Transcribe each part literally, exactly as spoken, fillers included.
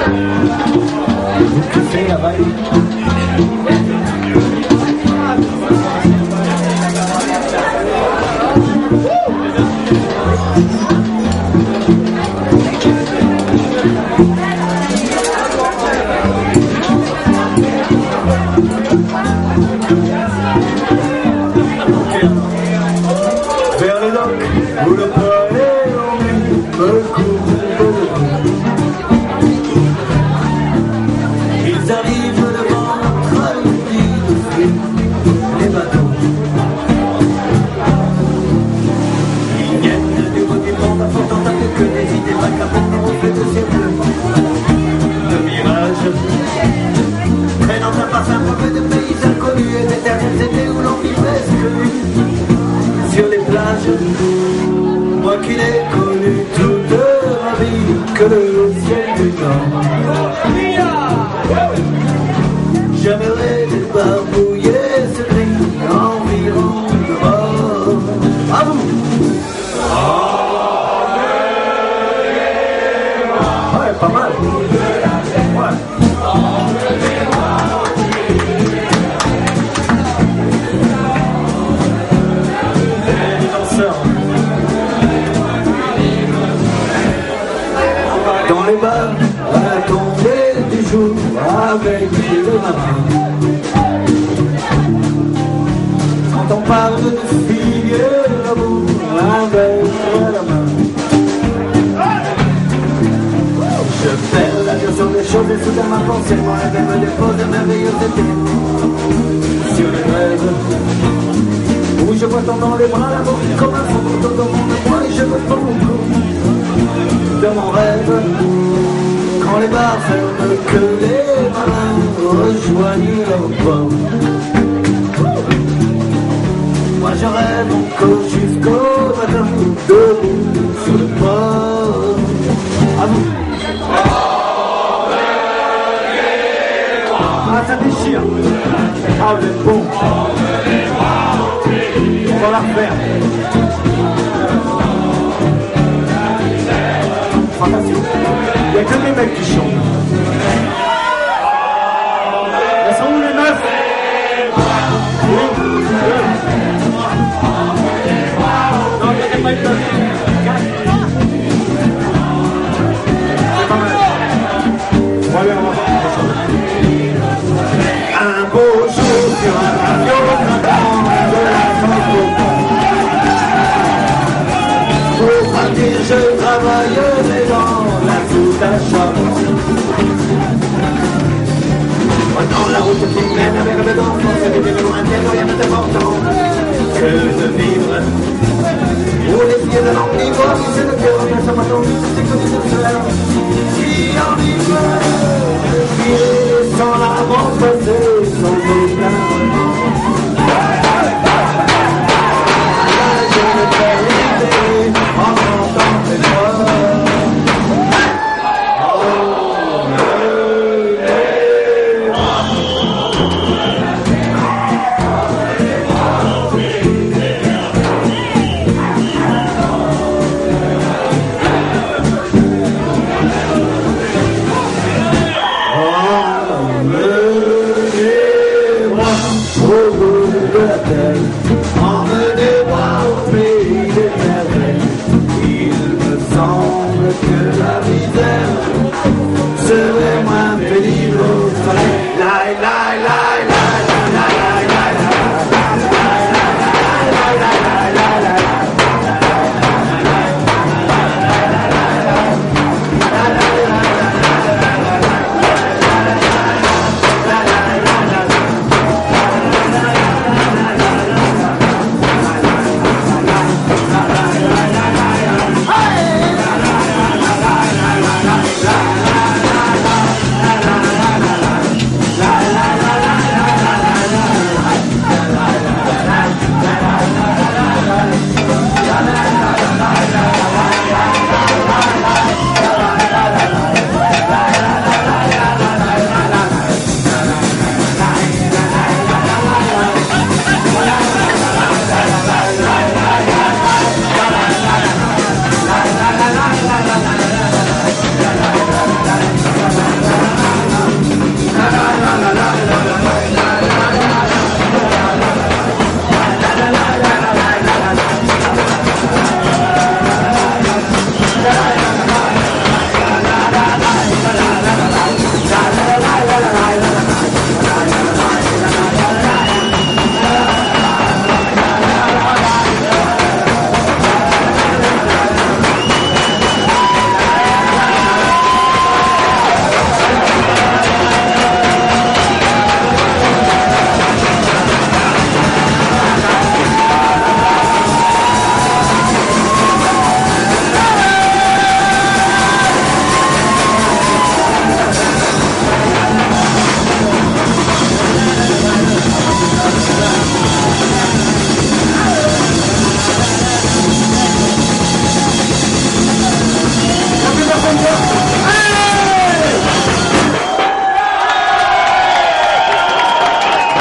Vous kiffez la vibe? Vers les docks, où le palais ennuyé me couvre de bruit. Ils arrivent devant notre lit de fruits, les bateaux. Ils viennent du bout du monde, apportant un peu que des idées macabre au reflet de ces bleus. De mirages, traînant un parfum mauvais de pays inconnus et d'éternels étés où l'on vit presque nuit. Sur les plages, moi qui l'ai connu toute ma vie, que le ciel du nord. J'aimerais débarbouiller ce gris environ de bord. À vous! Ouais, pas mal. Ouais. Dans les bars, à la tombée du jour, avec le marin. Quand on parle de filles et d'amour, un verre à la main. Je perds la version des choses et soudain ma pensée, moi-même me dépose un merveilleux été. Sur les rêves, où je vois tant dans les bras l'amour comme un fou dans mon moi et je me fonds dans mon rêve. Quand les bars ferment, que les marins rejoignent leur port. Moi je rêve encore jusqu'au matin, debout sur le port. À vous. Ah, ça déchire. Ah, vous êtes bon. On va la refaire. Fantastique. Il n'y a que des mecs qui chantent. Elles sont où les meufs? Oui. Non, il n'y a pas une meuf. C'est pas mal. On va aller en voir. Un beau jour sur un avion grattant de la Franco. Pour partir, je travaillerai dans la soute à charbon.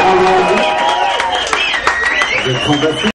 Vous êtes